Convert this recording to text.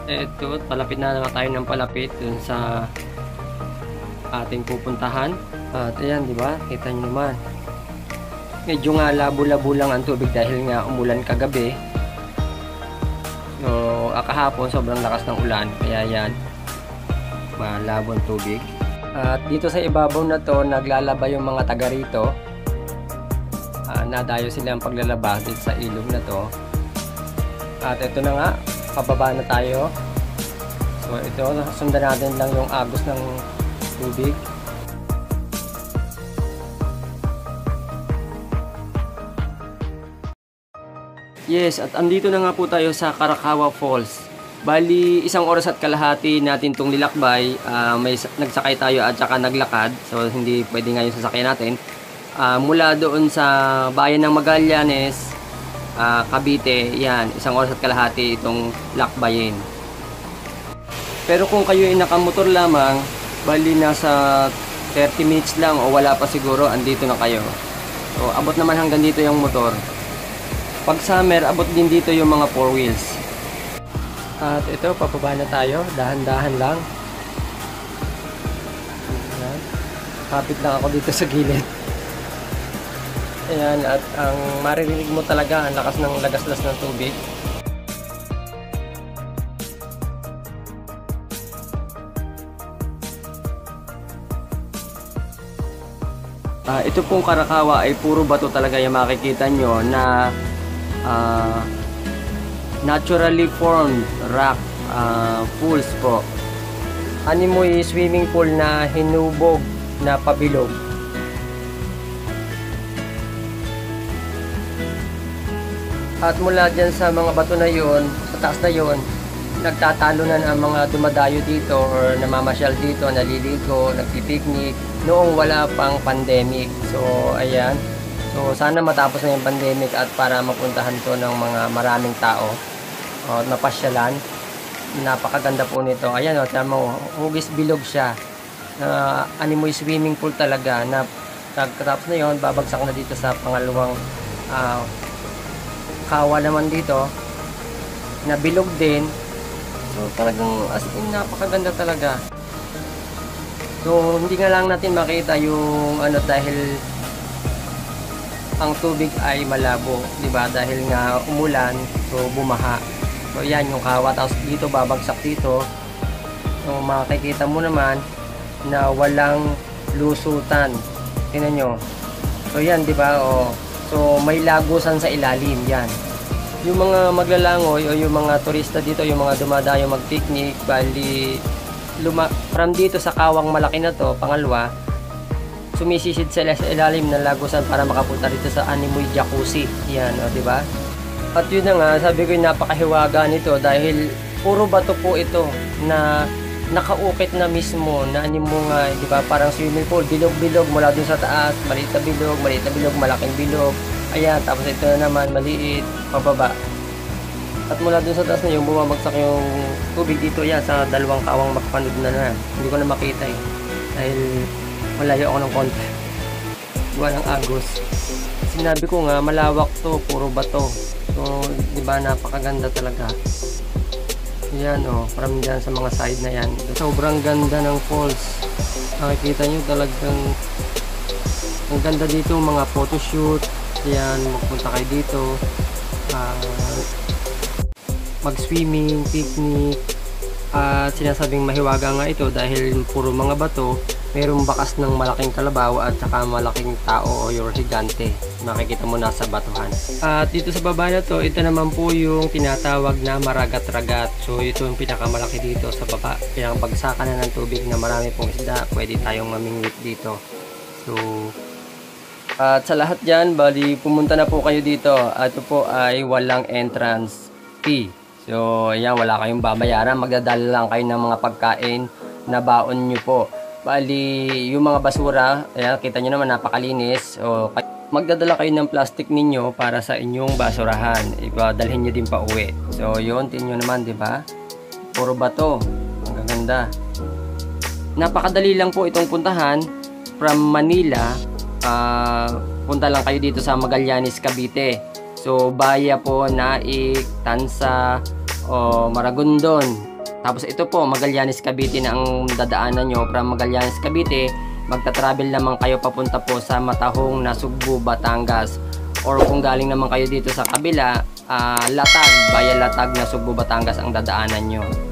Eto, palapit na naman tayo ng palapit dun sa ating pupuntahan. At ayan, di ba? Kita nyo naman. Medyo nga labo-labo lang ang tubig dahil nga umulan kagabi. So, kahapon sobrang lakas ng ulan. Kaya yan, malabo ang tubig. At dito sa ibabaw na to, naglalaba yung mga taga rito. Nadayo sila ang paglalaba dito sa ilog na to. At ito na nga, pababa na tayo. So ito, sundan natin lang yung agos ng tubig. Yes, at andito na nga po tayo sa Caracahua Falls. Bali, 1 oras at kalahati natin itong nilakbay. May nagsakay tayo at saka naglakad. So hindi pwede nga yung sasakyan natin. Mula doon sa bayan ng Magallanes, Cavite, yan, 1 oras at kalahati itong lakbayin. Pero kung kayo ay nakamotor lamang, bali nasa 30 minutes lang o wala pa siguro, andito na kayo. So abot naman hanggang dito yung motor. Pag summer, abot din dito yung mga 4 wheels. At ito, papaba na tayo, dahan-dahan lang. Ayan. Kapit lang ako dito sa gilid. Ayan, at ang maririnig mo talaga ang lakas ng lagaslas ng tubig. Ito pong Caracahua ay puro bato talaga yung makikita nyo na naturally formed rock pools po. Animoy swimming pool na hinubog na pabilog. At mula dyan sa mga bato na yon, sa taas na yon, nagtatalunan ang mga dumadayo dito or namamasyal dito, naliligo, nagpipiknik noong wala pang pandemic. So ayan, so sana matapos na yung pandemic at para mapuntahan to ng mga maraming tao at mapasyalan. Napakaganda po nito. Ayan o, tama mo, hugis bilog siya. Animoy swimming pool talaga na pagkatapos na yon, babagsak na dito sa pangalawang kawa naman dito na bilog din. So talagang as in napakaganda talaga. So hindi nga lang natin makita yung ano dahil ang tubig ay malabo, di ba? Dahil nga umulan, so bumaha. So yan yung kawa, tapos dito babagsak dito. So makikita mo naman na walang lusutan. Tingnan nyo. So yan, di ba? Oh. So may lagusan sa ilalim yan. Yung mga maglalangoy o yung mga turista dito, yung mga dumadayo mag-picnic, bali from dito sa kawang malaki na to, pangalawa, sumisisid sila sa ilalim ng lagusan para makapunta dito sa Animoy Jacuzzi. Yan, o di ba? At yun na nga, sabi ko yung napakahiwaga nito dahil puro bato po ito na nakaukit na mismo na animo nga, di ba? Parang swimming pool, bilog-bilog mula dun sa taas, maliit na bilog, malaking bilog. Ayan, tapos ito na naman, maliit, pababa. At mula dun sa taas na yung bumabagsak yung tubig dito, yan, sa dalawang kawang makapanood na. Hindi ko na makita eh. Dahil malayo ako ng konti. Gawa ng agos. Sinabi ko nga, malawak to, puro bato. So, di ba, napakaganda talaga. Yan o, from dyan sa mga side na yan. Sobrang ganda ng falls. Nakikita nyo talagang ang ganda dito, mga photoshoot. Yan, magpunta kayo dito. Mag-swimming, picnic. At sinasabing mahiwaga nga ito dahil puro mga bato. Merong bakas ng malaking kalabaw at saka malaking tao o your higante. Makikita mo nasa batuhan. At dito sa baba na to, ito naman po yung tinatawag na maragat-ragat. So ito yung pinakamalaki dito sa baba. Kaya bagsakan na ng tubig na marami pong isda, pwede tayong mamingwit dito. So at sa lahat dyan, bali pumunta na po kayo dito. At ito po ay walang entrance fee. So ayan, wala kayong babayaran. Magdadala lang kayo ng mga pagkain na baon nyo po. Bali yung mga basura, ayan, kita nyo naman napakalinis. So magdadala kayo ng plastic ninyo para sa inyong basurahan. Ipadalhin nyo din pa uwi. So yun, tingnan nyo naman, di ba? Puro bato. Ang gaganda. Napakadali lang po itong puntahan from Manila. Punta lang kayo dito sa Magallanes, Cavite. So Baya po, Naik, Tansa, o Maragondon. Tapos ito po, Magallanes, Cavite na ang dadaanan nyo. From Magallanes, Cavite, magta-travel naman kayo papunta po sa Matahong na Sugbo, Batangas. Or kung galing naman kayo dito sa kabila, Latag, Bayan Latag na Sugbo, Batangas ang dadaanan nyo.